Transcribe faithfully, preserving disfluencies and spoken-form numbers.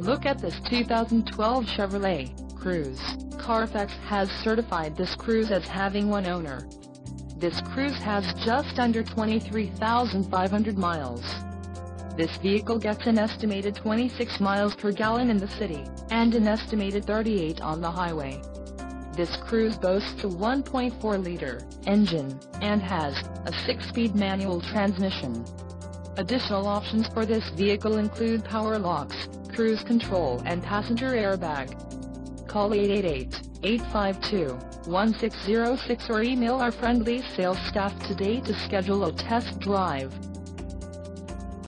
Look at this two thousand twelve Chevrolet Cruze. Carfax has certified this Cruze as having one owner. This Cruze has just under twenty-three thousand five hundred miles. This vehicle gets an estimated twenty-six miles per gallon in the city, and an estimated thirty-eight on the highway. This Cruze boasts a one point four liter engine, and has a six-speed manual transmission. Additional options for this vehicle include power locks, cruise control and passenger airbag. Call eight eight eight, eight five two, one six zero six or email our friendly sales staff today to schedule a test drive.